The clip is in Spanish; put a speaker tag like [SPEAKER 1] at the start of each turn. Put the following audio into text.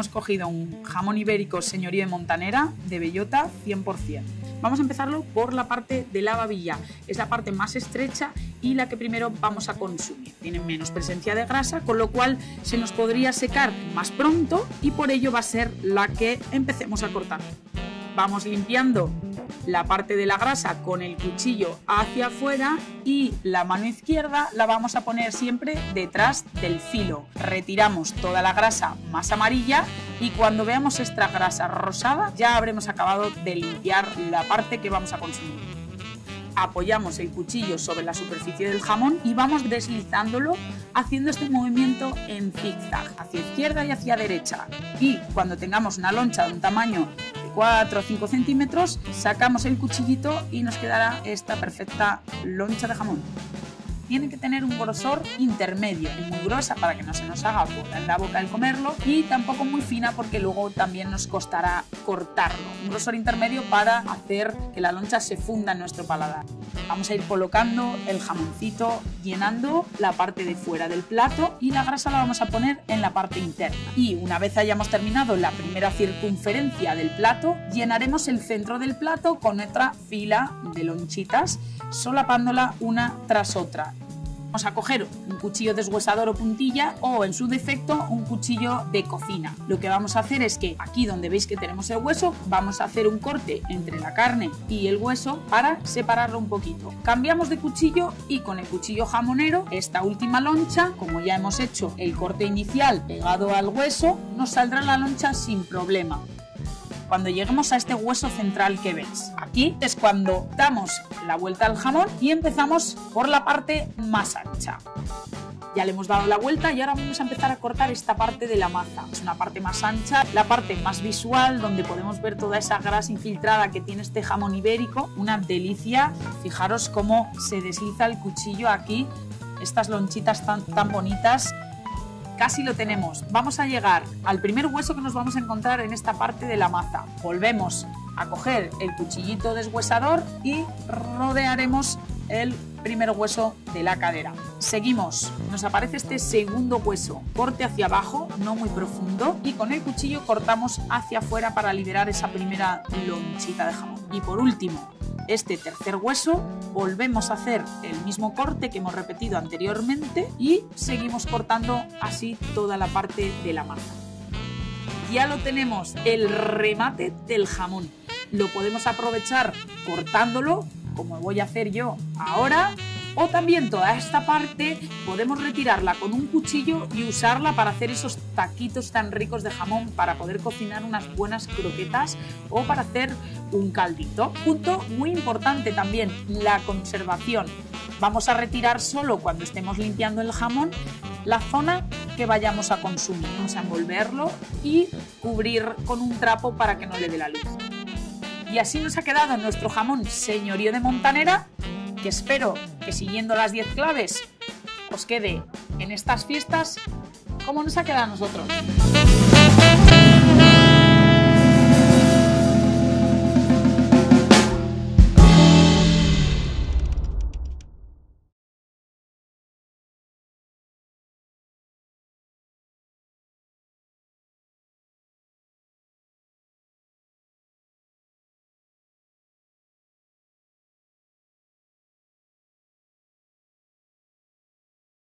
[SPEAKER 1] hemos cogido un jamón ibérico señorío de Montanera de bellota 100%. Vamos a empezarlo por la parte de la babilla, es la parte más estrecha y la que primero vamos a consumir. Tiene menos presencia de grasa, con lo cual se nos podría secar más pronto y por ello va a ser la que empecemos a cortar. Vamos limpiando la parte de la grasa con el cuchillo hacia afuera y la mano izquierda la vamos a poner siempre detrás del filo. Retiramos toda la grasa más amarilla y cuando veamos esta grasa rosada ya habremos acabado de limpiar la parte que vamos a consumir. Apoyamos el cuchillo sobre la superficie del jamón y vamos deslizándolo haciendo este movimiento en zigzag, hacia izquierda y hacia derecha. Y cuando tengamos una loncha de un tamaño de 4 o 5 centímetros, sacamos el cuchillito y nos quedará esta perfecta loncha de jamón. Tiene que tener un grosor intermedio, muy gruesa para que no se nos haga bola en la boca al comerlo y tampoco muy fina porque luego también nos costará cortarlo. Un grosor intermedio para hacer que la loncha se funda en nuestro paladar. Vamos a ir colocando el jamoncito, llenando la parte de fuera del plato y la grasa la vamos a poner en la parte interna. Y una vez hayamos terminado la primera circunferencia del plato, llenaremos el centro del plato con otra fila de lonchitas, solapándola una tras otra. Vamos a coger un cuchillo deshuesador o puntilla o en su defecto un cuchillo de cocina. Lo que vamos a hacer es que aquí donde veis que tenemos el hueso vamos a hacer un corte entre la carne y el hueso para separarlo un poquito. Cambiamos de cuchillo y con el cuchillo jamonero esta última loncha, como ya hemos hecho el corte inicial pegado al hueso, nos saldrá la loncha sin problema. Cuando lleguemos a este hueso central que veis, aquí es cuando damos la vuelta al jamón y empezamos por la parte más ancha. Ya le hemos dado la vuelta y ahora vamos a empezar a cortar esta parte de la maza. Es una parte más ancha, la parte más visual, donde podemos ver toda esa grasa infiltrada que tiene este jamón ibérico. Una delicia. Fijaros cómo se desliza el cuchillo aquí, estas lonchitas tan bonitas. Casi lo tenemos. Vamos a llegar al primer hueso que nos vamos a encontrar en esta parte de la maza. Volvemos a coger el cuchillito deshuesador y rodearemos el primer hueso de la cadera. Seguimos. Nos aparece este segundo hueso. Corte hacia abajo, no muy profundo, y con el cuchillo cortamos hacia afuera para liberar esa primera lonchita de jamón. Y por último, este tercer hueso, volvemos a hacer el mismo corte que hemos repetido anteriormente y seguimos cortando así toda la parte de la maza. Ya lo tenemos, el remate del jamón. Lo podemos aprovechar cortándolo, como voy a hacer yo ahora, o también toda esta parte podemos retirarla con un cuchillo y usarla para hacer esos taquitos tan ricos de jamón, para poder cocinar unas buenas croquetas o para hacer un caldito. Punto muy importante también, la conservación. Vamos a retirar solo cuando estemos limpiando el jamón la zona que vayamos a consumir. Vamos a envolverlo y cubrir con un trapo para que no le dé la luz. Y así nos ha quedado nuestro jamón señorío de Montanera, que espero que siguiendo las 10 claves os quede en estas fiestas como nos ha quedado a nosotros.